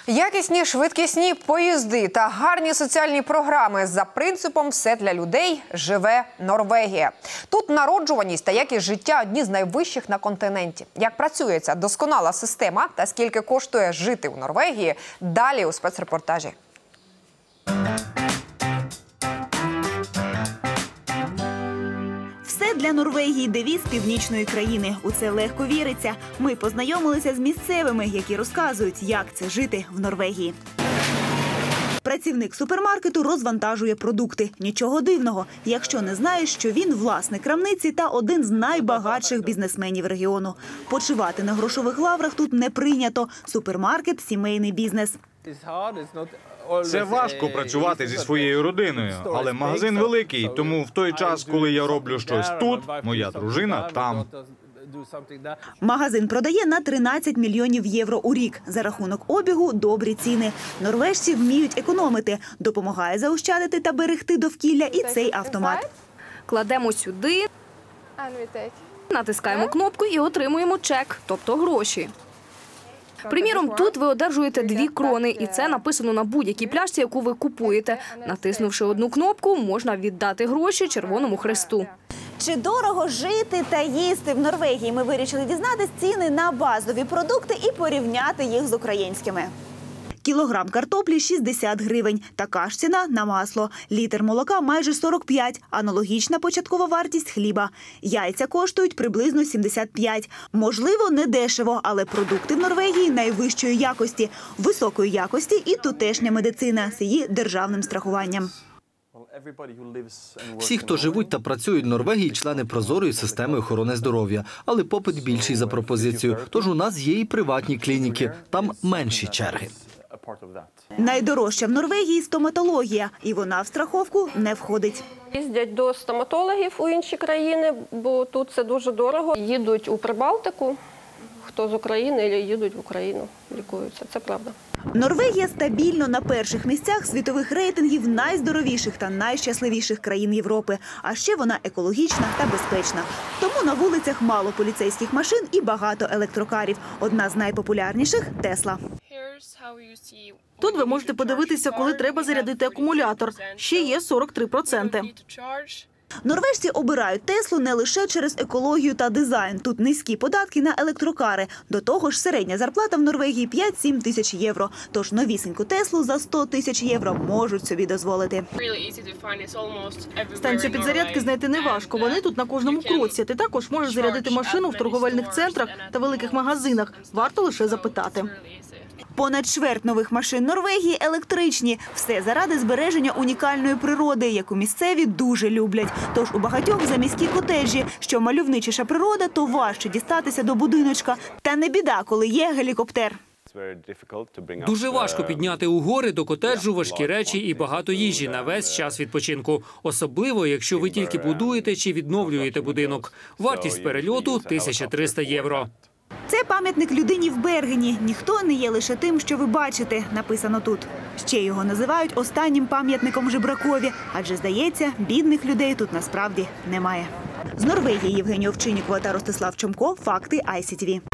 Якісні, швидкісні поїзди та гарні соціальні програми за принципом «все для людей» живе Норвегія. Тут народжуваність та якість життя – одні з найвищих на континенті. Як працює ця досконала система та скільки коштує жити у Норвегії – далі у спецрепортажі. Все для Норвегії – девіз північної країни. У це легко віриться. Ми познайомилися з місцевими, які розказують, як це жити в Норвегії. Працівник супермаркету розвантажує продукти. Нічого дивного, якщо не знаєш, що він власник крамниці та один з найбагатших бізнесменів регіону. Почивати на грошових лаврах тут не прийнято. Супермаркет – сімейний бізнес. Це важко працювати зі своєю родиною, але магазин великий, тому в той час, коли я роблю щось тут, моя дружина там. Магазин продає на 13 мільйонів євро у рік. За рахунок обігу – добрі ціни. Норвежці вміють економити. Допомагає заощадити та берегти довкілля і цей автомат. Кладемо сюди, натискаємо кнопку і отримуємо чек, тобто гроші. Приміром, тут ви одержуєте 2 крони, і це написано на будь-якій пляшці, яку ви купуєте. Натиснувши одну кнопку, можна віддати гроші Червоному Хресту. Чи дорого жити та їсти в Норвегії? Ми вирішили дізнатись ціни на базові продукти і порівняти їх з українськими. Кілограм картоплі – 60 гривень. Така ж ціна на масло. Літр молока – майже 45. Аналогічна початкова вартість хліба. Яйця коштують приблизно 75. Можливо, не дешево, але продукти в Норвегії найвищої якості. Високої якості і тутешня медицина з її державним страхуванням. Всі, хто живуть та працюють в Норвегії, члени прозорої системи охорони здоров'я. Але попит більший за пропозицію. Тож у нас є і приватні клініки. Там менші черги. Найдорожча в Норвегії – стоматологія. І вона в страховку не входить. Їздять до стоматологів у інші країни, бо тут це дуже дорого. Їдуть у Прибалтику, хто з України, їдуть в Україну, лікуються. Це правда. Норвегія стабільно на перших місцях світових рейтингів найздоровіших та найщасливіших країн Європи. А ще вона екологічна та безпечна. Тому на вулицях мало поліцейських машин і багато електрокарів. Одна з найпопулярніших – Тесла. Тут ви можете подивитися, коли треба зарядити акумулятор. Ще є 43%. Норвежці обирають Теслу не лише через екологію та дизайн. Тут низькі податки на електрокари. До того ж, середня зарплата в Норвегії – 5-7 тисяч євро. Тож новісіньку Теслу за 100 тисяч євро можуть собі дозволити. Станцію підзарядки знайти неважко. Вони тут на кожному кроці. Ти також можеш зарядити машину в торговельних центрах та великих магазинах. Варто лише запитати. Понад чверть нових машин Норвегії – електричні. Все заради збереження унікальної природи, яку місцеві дуже люблять. Тож у багатьох заміські котеджі. Що мальовничіша природа, то важче дістатися до будиночка. Та не біда, коли є гелікоптер. Дуже важко підняти у гори до котеджу важкі речі і багато їжі на весь час відпочинку. Особливо, якщо ви тільки будуєте чи відновлюєте будинок. Вартість перельоту – 1300 євро. Це пам'ятник людині в Бергені. Ніхто не є лише тим, що ви бачите, написано тут. Ще його називають останнім пам'ятником жебракові, адже, здається, бідних людей тут насправді немає. З Норвегії Євгенія Овчиннікова та Ростислав Чомко. Факти ICTV.